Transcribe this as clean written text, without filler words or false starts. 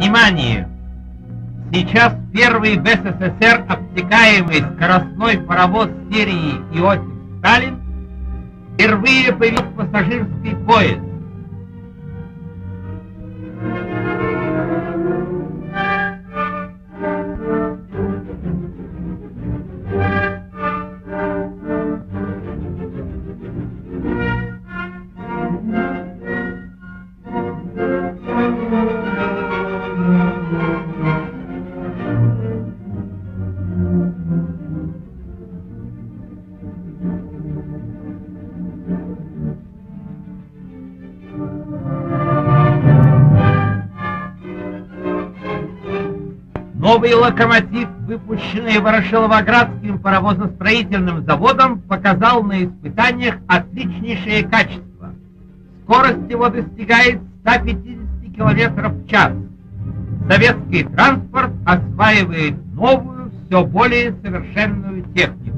Внимание! Сейчас первый в СССР обтекаемый скоростной паровоз серии Иосиф Сталин впервые повез пассажирский поезд. Новый локомотив, выпущенный Ворошиловоградским паровозостроительным заводом, показал на испытаниях отличнейшее качество. Скорость его достигает 150 км в час. Советский транспорт осваивает новую, все более совершенную технику.